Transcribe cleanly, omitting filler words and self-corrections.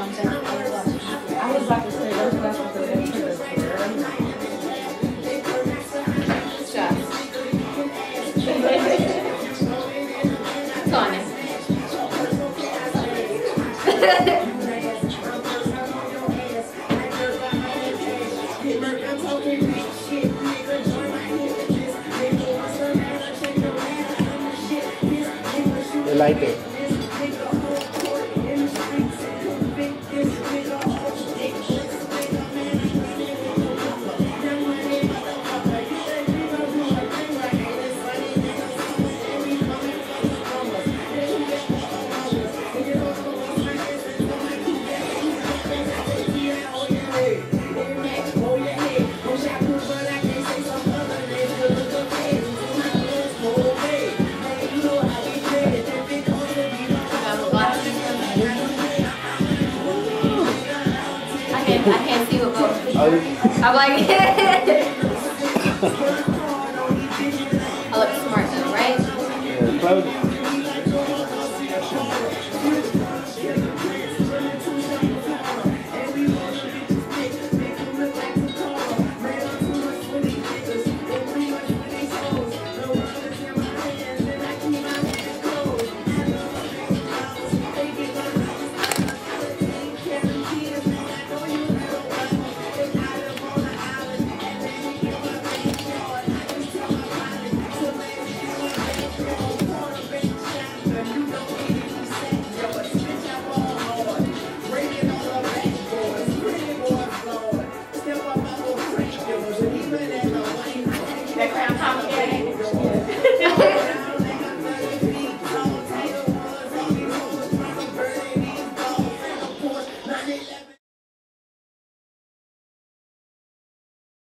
I was about to say, those glasses are interesting. Tony. They like it. I can't see what both. I'm like, I look smart though, right? Yeah, close it.